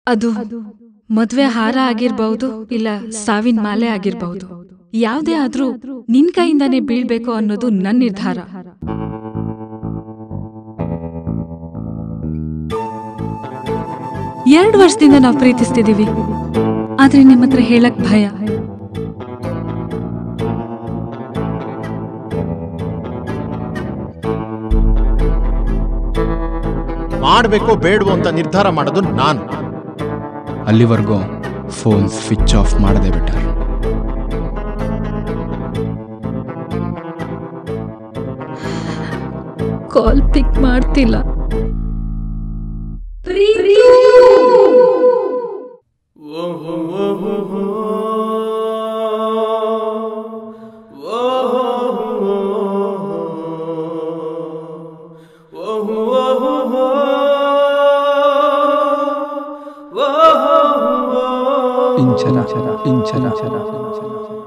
ಅದು ಮದ್ವೆ ಹಾರ ಆಗಿರ್ಬಹುದು, ಇಲ್ಲ ಸಾವಿನ ಮಾಲೆ ಆಗಿರ್ಬಹುದು. ಯಾವುದೇ ಆದ್ರೂ ನಿನ್ ಕೈಯಿಂದಾನೇ ಬೀಳ್ಬೇಕು ಅನ್ನೋದು ನನ್ನ ನಿರ್ಧಾರ. ಎರಡು ವರ್ಷದಿಂದ ನಾವು ಪ್ರೀತಿಸ್ತಿದೀವಿ, ಆದ್ರೆ ನಿಮ್ಮ ಹತ್ರ ಹೇಳಕ್ ಭಯ. ಮಾಡಬೇಕು ಬೇಡವೋ ಅಂತ ನಿರ್ಧಾರ ಮಾಡೋದು ನಾನು. ಅಲ್ಲಿವರೆಗೂ ಫೋನ್ ಸ್ವಿಚ್ ಆಫ್ ಮಾಡದೆ ಬೆಟರ್. ಕಾಲ್ ಪಿಕ್ ಮಾಡ್ತಿಲ್ಲ. ಇಂಚರ